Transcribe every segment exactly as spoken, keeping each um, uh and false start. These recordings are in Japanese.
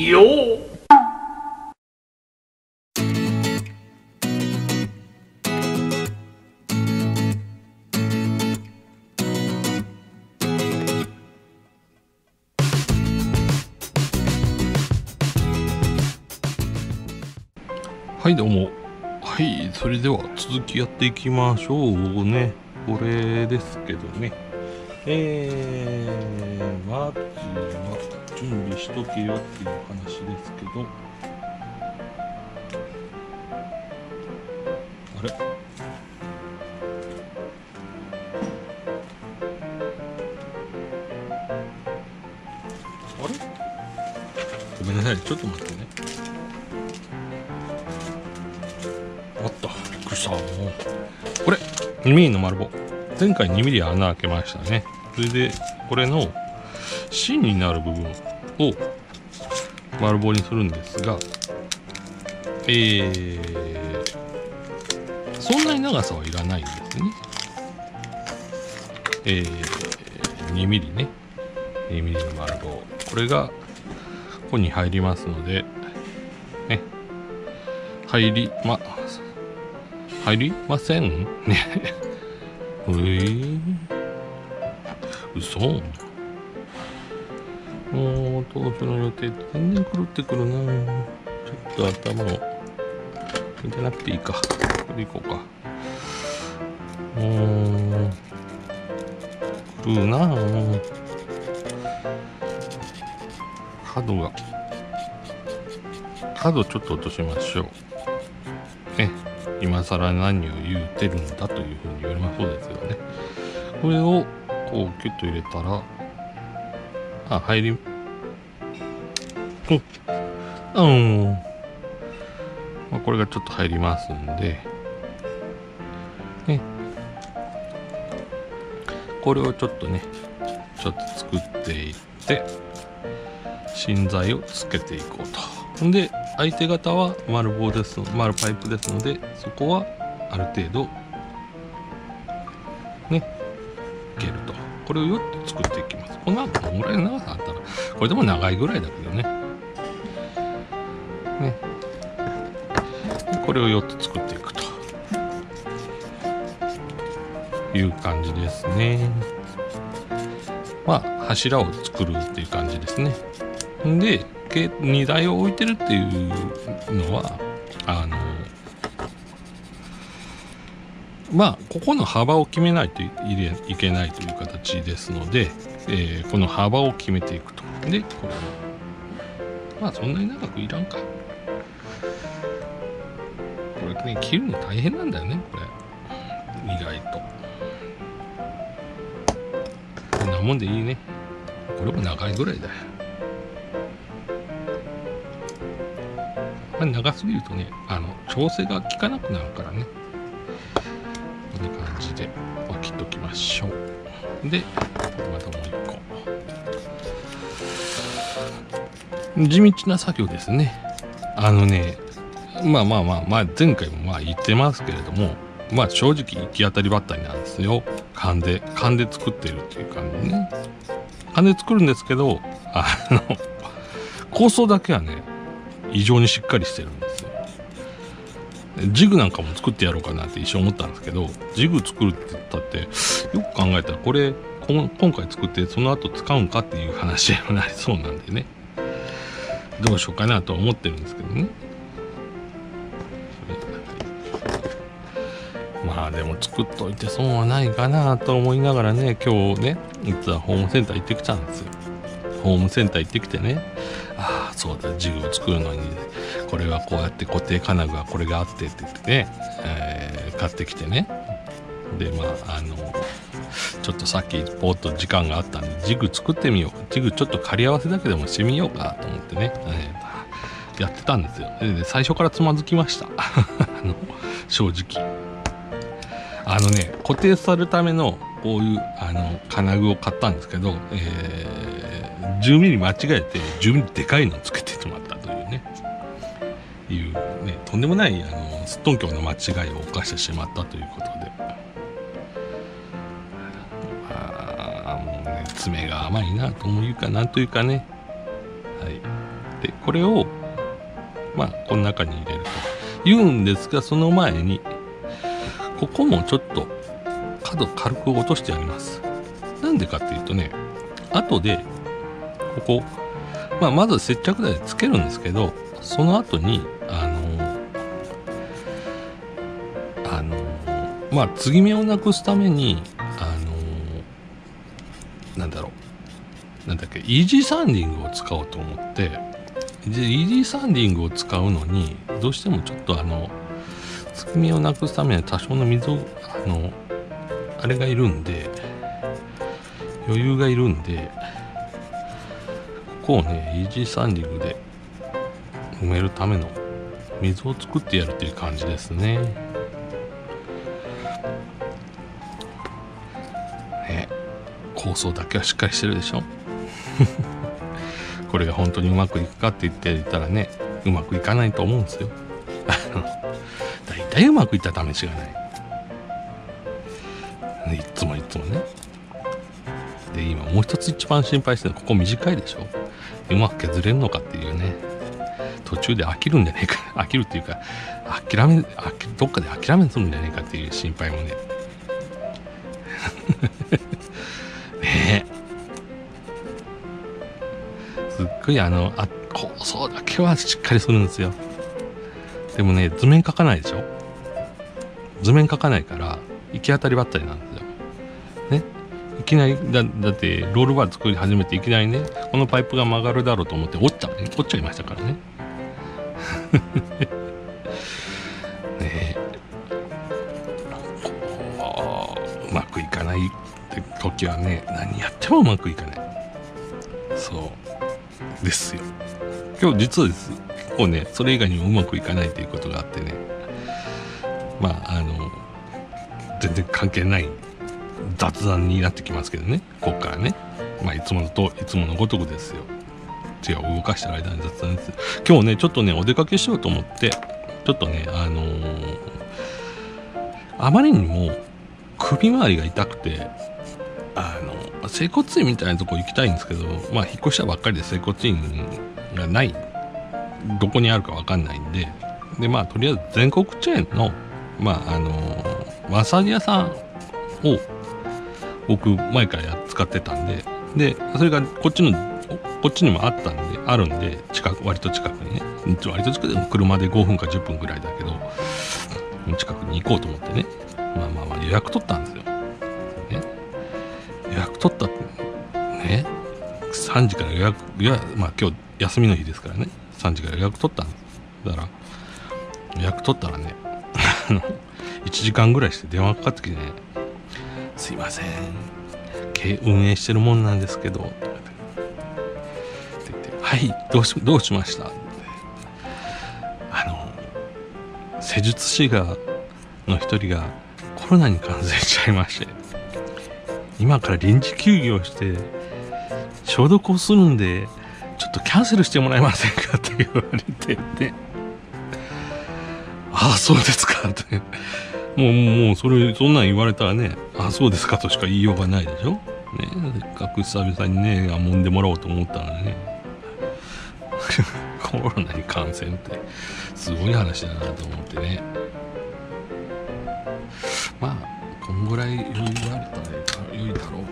よー。はいどうも。はい、それでは続きやっていきましょうね。これですけどね、えー、まずは準備しとけよっていう話ですけど、あれあれごめんなさい、ちょっと待ってね。あった、びっくりした。もうこれにミリの丸棒、前回にミリ穴開けましたね。それでこれの芯になる部分を丸棒にするんですが、えー、そんなに長さはいらないんですね。えー、にミリね、にミリの丸棒、これがここに入りますのでね、入りま入りませんね。えー、嘘。もう当初の予定と全然狂ってくるな。ちょっと頭をじゃなくていいか、これいこうか。うーん、狂うな。角が角ちょっと落としましょうね。今更何を言うてるんだというふうに言われますそうですよね。これをこうキュッと入れたら、あ、入り、うん、うん、まあ、これがちょっと入りますんで、ね、これをちょっとね、ちょっと作っていって、芯材をつけていこうと。で、相手方は丸棒です、丸パイプですので、そこはある程度ね、いけると。これをよっつ作っていきます。この後どのぐらいの長さあったら、これでも長いぐらいだけどね。ね。これをよっつ作っていくという感じですね。まあ柱を作るっていう感じですね。で、荷台を置いてるっていうのは、あのまあここの幅を決めないといけないという形ですので、えー、この幅を決めていくと。で、これまあそんなに長くいらんか。これね、切るの大変なんだよね、これ意外と。こんなもんでいいね。これも長いぐらいだよ。長すぎるとね、あの調整が効かなくなるからね。こんな感じで切っときましょう。で、またもう一個地道な作業ですね。あのね、まあまあまあまあ前回もまあ言ってますけれども、まあ正直行き当たりばったりなんですよ。勘で勘で作ってるっていう感じね。勘で作るんですけど、あの構想だけはね、異常にしっかりしてるんですよ。ジグなんかも作ってやろうかなって一瞬思ったんですけど、ジグ作るって言ったってよく考えたら、これ今回作ってその後使うんかっていう話になりそうなんでね、どうしようかなとは思ってるんですけどね。まあでも作っといて損はないかなと思いながらね、今日ね実はホームセンター行ってきたんですよ。ホームセンター行ってきてね、ああそうだ、ジグを作るのに、ね、これはこうやって固定金具はこれがあってって言ってね、えー、買ってきてね。でまああのちょっとさっきポーッと時間があったんで、ジグ作ってみようか、ジグちょっと仮合わせだけでもしてみようかと思ってね、えー、やってたんですよ。で最初からつまずきました。あの正直あのね、固定するためのこういうあの金具を買ったんですけど、えー、じゅうミリ間違えてじゅうミリでかいのをつけてしまったというね、いうね、とんでもないあのすっとんきょうな間違いを犯してしまったということで、あもうね、爪が甘いなというかなんというかね、はい、 でこれをまあこの中に入れると言うんですが、その前にここもちょっと角軽く落としてあります。なんでかっていうとね、後でここ、まあ、まず接着剤つけるんですけど、その後にあのあのまあ継ぎ目をなくすためにあのなんだろうなんだっけイージーサンディングを使おうと思って、でイージーサンディングを使うのにどうしてもちょっとあの継ぎ目をなくすために多少の水をあのあれがいるんで余裕がいるんで、ここをねイージーサンディングで埋めるための水を作ってやるという感じですね。ね、構想だけはしっかりしてるでしょこれが本当にうまくいくかって言っていたらね、うまくいかないと思うんですよだいたいうまくいった試しがない、ね、いつもいつもね。で今もう一つ一番心配してるのは、ここ短いでしょ、うまく削れるのかっていうね、途中で飽きるんじゃねえか飽きるっていうか諦め飽きどっかで諦めするんじゃねえかっていう心配もねねえ、すっごいあのあ構想だけはしっかりするんですよ。でもね図面描かないでしょ、図面描かないから行き当たりばったりなんですよね。いきなり だ, だってロールバー作り始めていきなりね、このパイプが曲がるだろうと思って折っちゃうね折っちゃいましたからねねえ、こううまくいかないって時はね、何やってもうまくいかない。そうですよ。今日実はです結構ねそれ以外にもうまくいかないっていうことがあってね、まああの全然関係ない雑談になってきますけどね、ここからね、まあいつものといつものごとくですよ。手を動かしてる間に雑談です。今日ねちょっとねお出かけしようと思ってちょっとねあのー、あまりにも首周りが痛くて、あの整骨院みたいなとこ行きたいんですけど、まあ引っ越したばっかりで整骨院がない、どこにあるかわかんないんで、でまあとりあえず全国チェーンのまああのー、マッサージ屋さんを僕前からや使ってたんで、でそれがこっちのこっちにもあったんであるんで近く割と近くにね、割と近くでも車でごふんかじゅっぷんぐらいだけど近くに行こうと思ってね、まあまあまあ予約取ったんですよ、ね、予約取ったってねさんじから予約いやまあ今日休みの日ですからねさんじから予約取ったんです。だから予約取ったらねいちじかんぐらいして電話かかってきてね、すいません経運営してるもんなんですけどって言って、はいどうしどうしました、あの施術師がの一人がコロナに感染しちゃいまして、今から臨時休業して消毒をするんでちょっとキャンセルしてもらえませんかって言われてて、ああそうですかってもうもうそれそんなん言われたらね、ああそうですかとしか言いようがないでしょね。せっかく久々にね揉んでもらおうと思ったらねコロナに感染ってすごい話だなと思ってね、まあこんぐらい言われたら良いだろ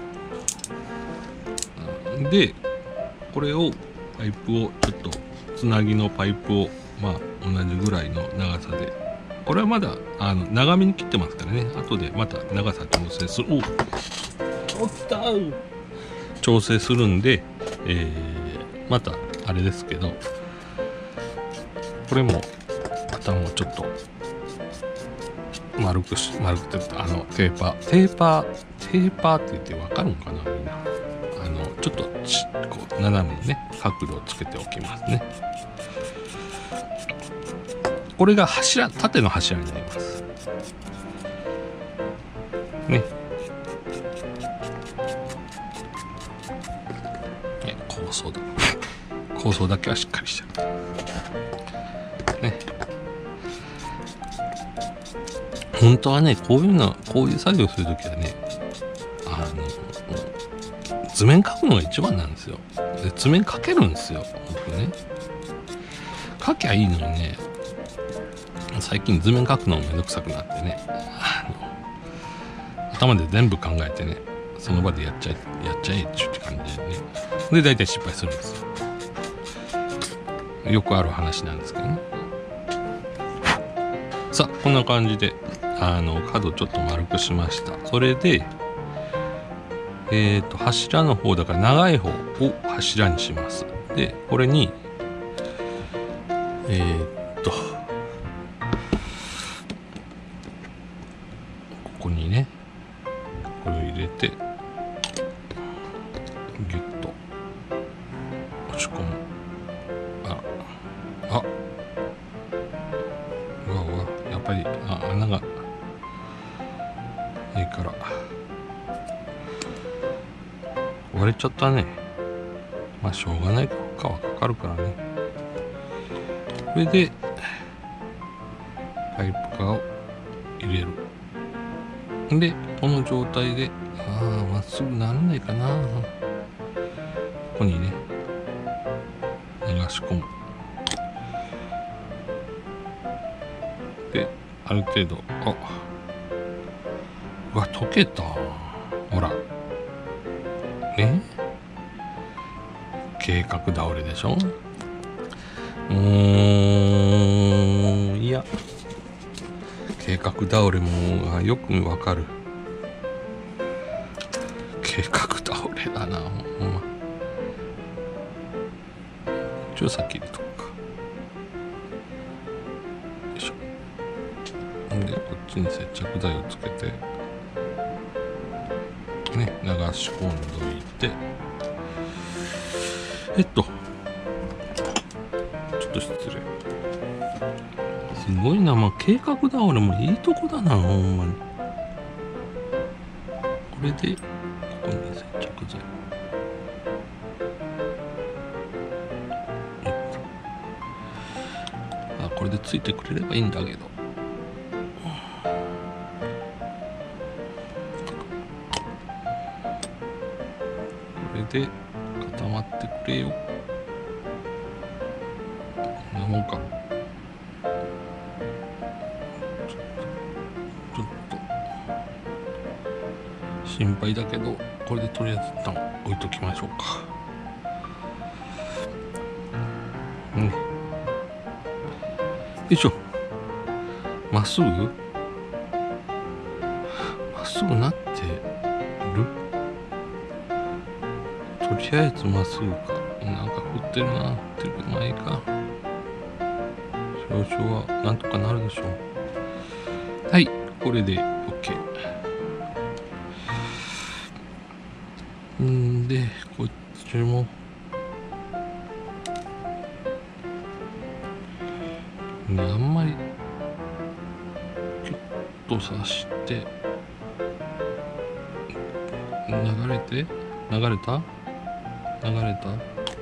う。でこれをパイプをちょっとつなぎのパイプをまあ同じぐらいの長さで、これはまだあの長めに切ってますからね、後でまた長さ調整するおおった調整するんで、えー、またあれですけど、これも頭をちょっと丸くし丸くてあのテーパーテーパーテーパーって言ってわかるのかなみんな、あのちょっとちこう斜めにね角度をつけておきますね。これが柱、縦の柱になりますね。ね構想だ構想だけはしっかりしてるね。本当はねこういうのこういう作業するときはね、あの図面描くのが一番なんですよ。で図面描けるんですよ僕ね。 書きゃいいのにね、最近図面書くのめんどくさくなってね、あの頭で全部考えてね、その場でやっちゃえやっちゃえっていう感じでね、で大体失敗するんですよ。よくある話なんですけどね。さあこんな感じであの角ちょっと丸くしました。それでえっと柱の方だから長い方を柱にします。でこれにえー、っとここにねこれを入れてギュッと押し込む。ああうわうわやっぱりあ穴がいいから割れちゃったね。まあしょうがないかはかかるからね。これでパイプカーを入れる。でこの状態でああまっすぐならないかな。ここにね流し込む。である程度あうわ溶けた。ほらね計画倒れでしょ。うーんいや計画倒れもあよくわかる。計画倒れだなほんま。一応先入れとくか。よいしょ。でこっちに接着剤をつけてね流し込んどいてえっとちょっと失礼。すごいな、まあ、計画倒れもいいとこだなほんまに。これでここに接着剤あこれでついてくれればいいんだけど。これで固まってくれよ。こんなもんか。ちょっと心配だけどこれでとりあえず一旦置いときましょうか。うんよいしょ。まっすぐまっすぐなってる。とりあえずまっすぐか。なんか振ってるな。振ってるけどまあいいか。少々はなんとかなるでしょう。はいこれで OK。 んでこっちもねあんまりキュッと刺して流れて流れた流れた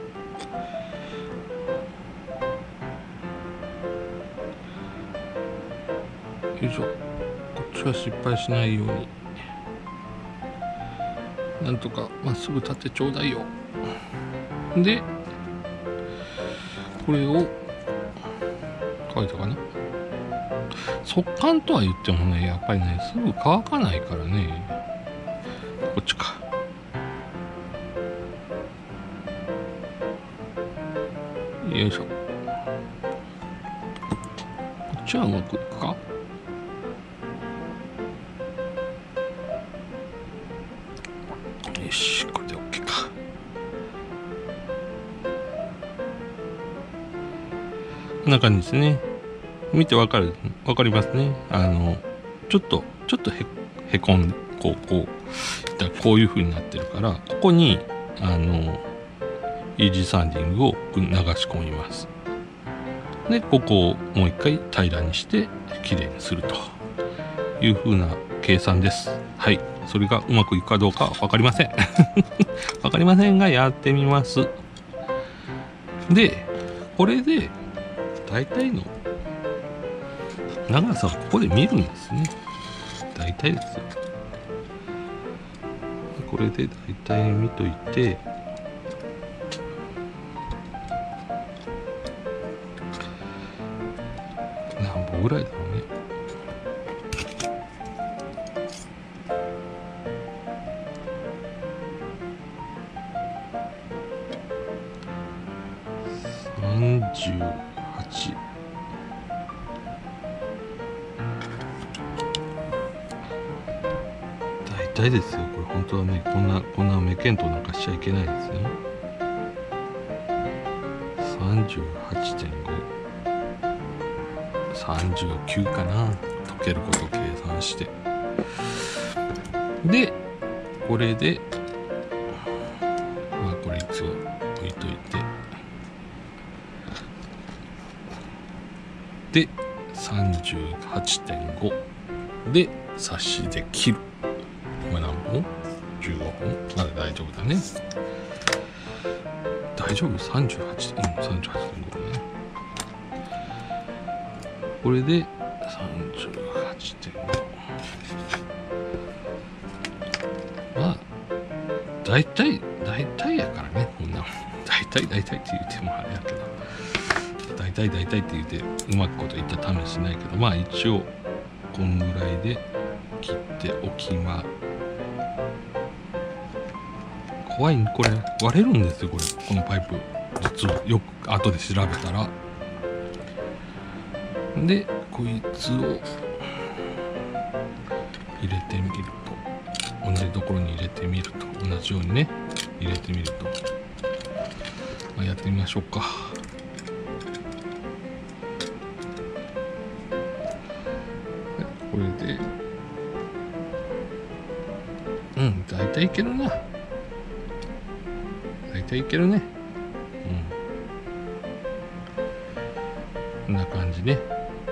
よいしょ。こっちは失敗しないようになんとかまっすぐ立ってちょうだいよ。でこれを乾いたかな。速乾とは言ってもねやっぱりねすぐ乾かないからね。こっちか。よいしょ。こっちはうまくいくか。よしこれで OK か。こんな感じですね。見てわかるわかりますね。あのちょっとちょっとへへこんでこうこうこういう風になってるからここにあのイージーサンディングを流し込みます。でここをもう一回平らにしてきれいにするという風な計算です。はい、それがうまくいくかどうかは分かりません分かりませんがやってみます。でこれで大体の長さをここで見るんですね。大体ですよ。これで大体見といて何歩ぐらいだろうね。さんじゅうはち。大体ですよ、これ本当はね、こんなこんな目見当なんかしちゃいけないですよ。さんじゅうはちてんご、さんじゅうきゅうかな。解けることを計算して、でこれでまあこれ一応置いといて、で さんじゅうはちてんご で差しで切る。今何本 ?じゅうご 本まだ大丈夫だね。大丈夫 ?さんじゅうはち、うん、さんじゅうはちてんご ね。これで さんじゅうはちてんご。まあ大体大体やからね、こんな大体大体って言ってもあれやけど、大体大体って言ってうまくこと言ったら試しないけど、まあ一応こんぐらいで切っておきま。怖いね、これ割れるんですよ、これこのパイプ。実はよく後で調べたら。でこいつを入れてみると、同じところに入れてみると、同じようにね入れてみると、まあ、やってみましょうか。これでうん大体いけるな。大体いけるね。うんこんな感じね。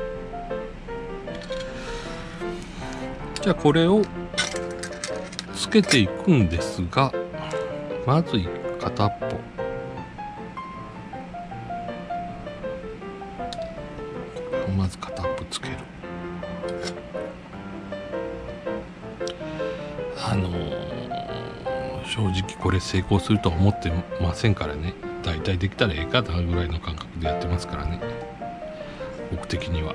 じゃあこれをつけていくんですが、まず片っぽまず片っぽつける。あのー、正直これ成功するとは思ってませんからね。だいたいできたらええかなぐらいの感覚でやってますからね、僕的には。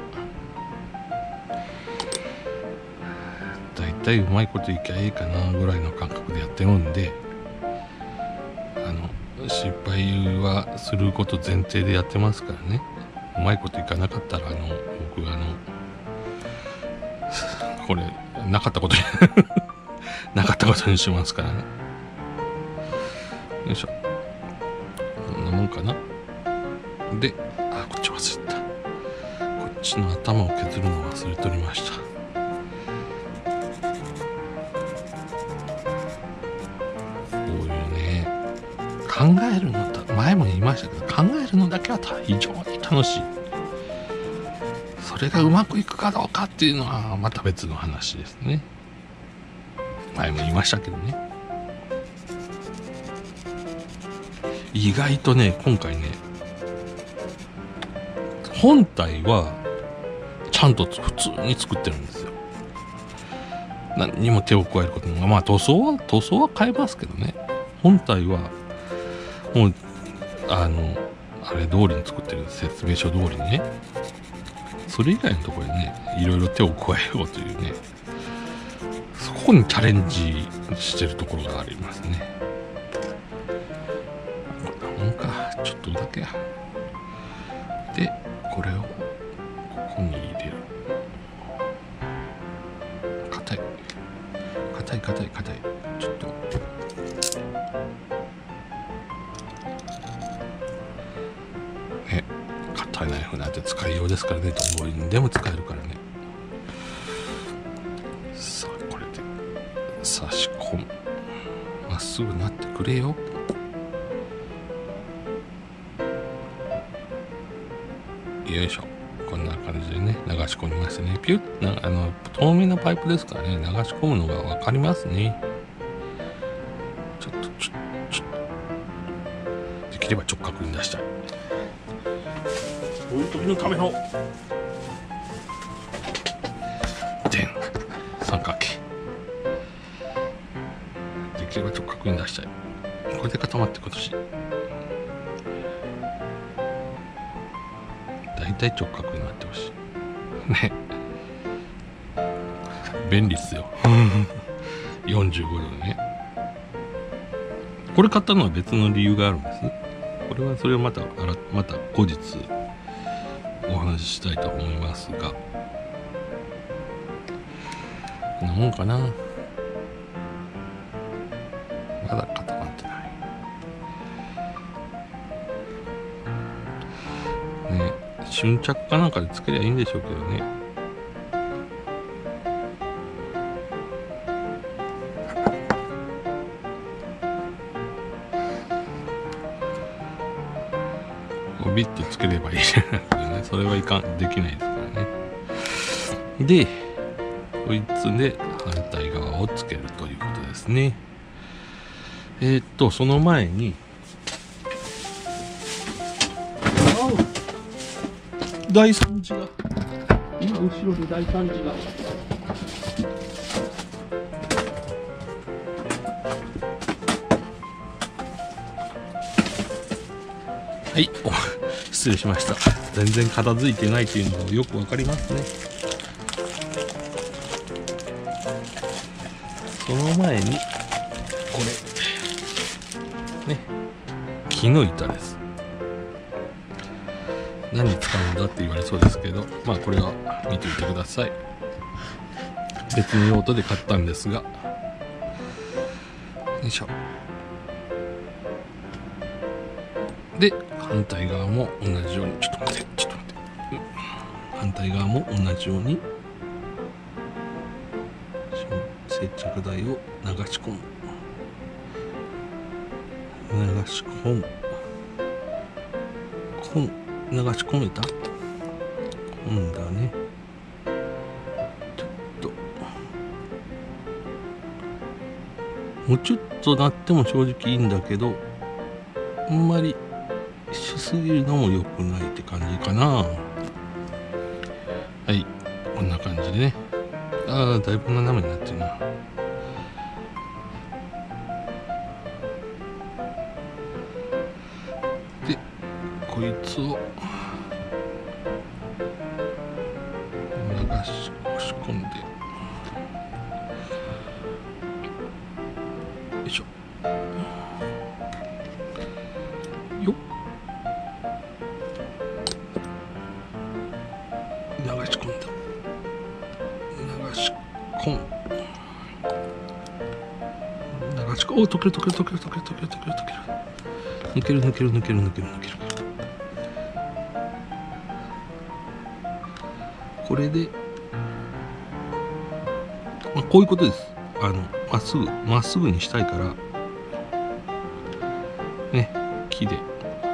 だいたいうまいこといきゃええかなぐらいの感覚でやってるんで、あの失敗はすること前提でやってますからね。うまいこといかなかったら、あの僕あのこれなかったことになかったことにしますからね。よいしょ、こんなもんかな。で、あ、こっち忘れた。こっちの頭を削るの忘れておりました。考えるのだ、前も言いましたけど、考えるのだけは非常に楽しい。それがうまくいくかどうかっていうのはまた別の話ですね。前も言いましたけどね。意外とね、今回ね、本体はちゃんと普通に作ってるんですよ。何にも手を加えることも、まあ塗装は塗装は変えますけどね。本体はもうあのあれ通りに作ってる、説明書通りにね。それ以外のところにね、いろいろ手を加えようというね、そこにチャレンジしてるところがありますね。こんなもんか、ちょっとだけや。でこれをここに入れる。硬い硬い硬い硬い。ちょっとね、硬いナイフなんて使いようですからね。どこにでも使えるからね。さあこれで差し込む。まっすぐなってくれよ。よいしょ、こんな感じでね流し込みましたね。ピュッな、あの透明なパイプですからね、流し込むのが分かりますね。ちょっとちょちょっとできれば直角に出したい。そういう時のための点三角形。できれば直角に出したい。これで固まって今年大体直角になってほしい。 ね、便利っすよよんじゅうごどでね。これ買ったのは別の理由があるんです。これはそれをまたあらまた後日お話ししたいと思いますが、こんなもんかな。まだ固まってないね。瞬着かなんかでつけりゃいいんでしょうけどね。ビッとつければいいじゃないですかね。それはいかんできないですからね。でこいつで反対側をつけるということですね。えー、っとその前に大惨事が今後ろで大惨事がはい、失礼しました。全然片付いてないっていうのがよくわかりますね。その前にこれね、木の板です。何に使うんだって言われそうですけど、まあこれは見ていてください。別の用途で買ったんですが、よいしょ。で反対側も同じように、ちょっと待ってちょっと待って、うん、反対側も同じように接着剤を流し込む流し込むこん流し込めた今度はね、ちょっともうちょっとなっても正直いいんだけど、あんまりしすぎるのも良くないって感じかな。はい、こんな感じでね。ああ、だいぶ斜めになってるな。でこいつを流し押し込んで、よいしょよっ、流し込んだ、流し込ん流し込ん、お、溶ける溶ける溶ける溶ける溶ける溶ける溶ける抜ける抜ける抜ける抜ける抜ける。これで、まあ、こういうことです。あのまっすぐまっすぐにしたいからね、木で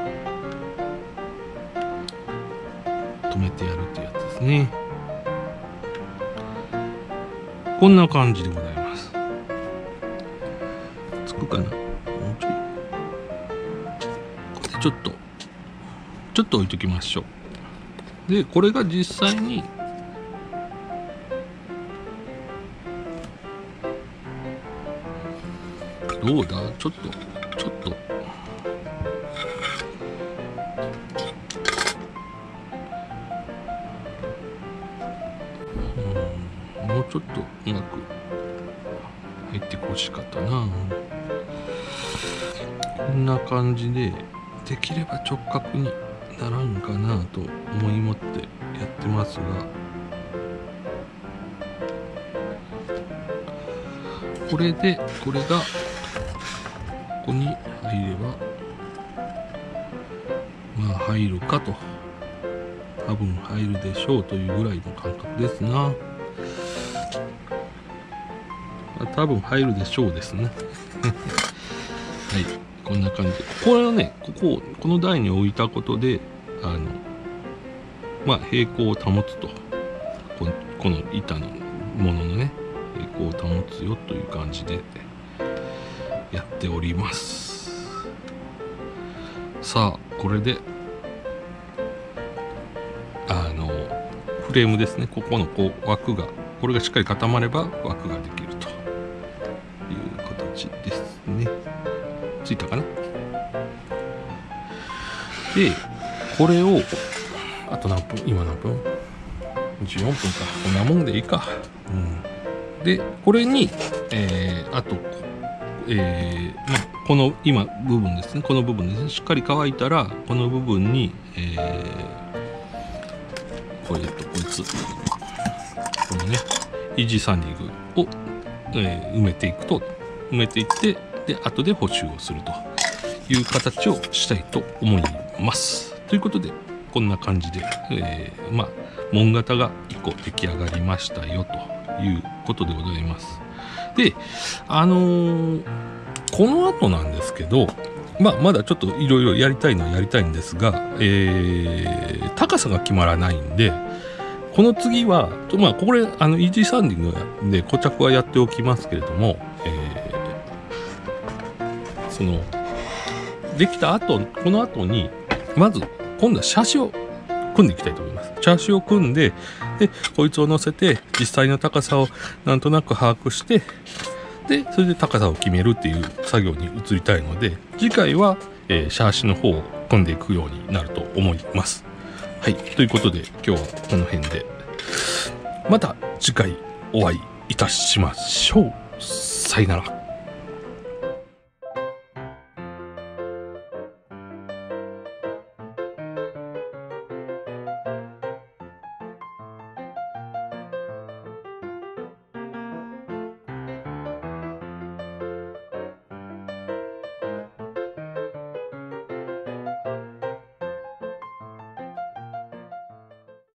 止めてやるってやつですね。こんな感じでございます。つくかな、もうちょい。これでちょっとちょっと置いときましょう。でこれが実際にどうだ、ちょっとちょっとうん、もうちょっとうまく入ってほしかったな。こんな感じでできれば直角にならんかなと思いもってやってますが、これでこれがここに入ればまあ入るかと、多分入るでしょうというぐらいの感覚ですな。多分入るでしょうですねはい、こんな感じ。これをね、こここの台に置いたことで、あのまあ平行を保つと、この、この板のもののね平行を保つよという感じでやっております。さあこれであのフレームですね、ここのこう枠が、これがしっかり固まれば枠ができるという形ですね。ついたかな。でこれをあと何分、今何分じゅうよんぷんか。こんなもんでいいか。うん。で、これに、えー、あと、えー、まあ、この今部分ですね。この部分ですね。しっかり乾いたら、この部分に、えー、これとこいつ、このね、イージーサンディングを、えー、埋めていくと、埋めていって、で、後で補修をするという形をしたいと思います。ということで、こんな感じで、えー、まあ、門型がいっこ出来上がりましたよということでございます。で、あのー、この後なんですけど、まあ、まだちょっといろいろやりたいのはやりたいんですが、えー、高さが決まらないんで、この次は、まあ、これ、あの、イージーサンディングで固着はやっておきますけれども、えー、その、できた後、この後に、まず、今度はシャシを組んでいきたいと思います。シャシを組んで、で、こいつを乗せて、実際の高さをなんとなく把握して、で、それで高さを決めるっていう作業に移りたいので、次回は、えー、シャーシの方を組んでいくようになると思います。はい。ということで、今日はこの辺で、また次回お会いいたしましょう。さよなら。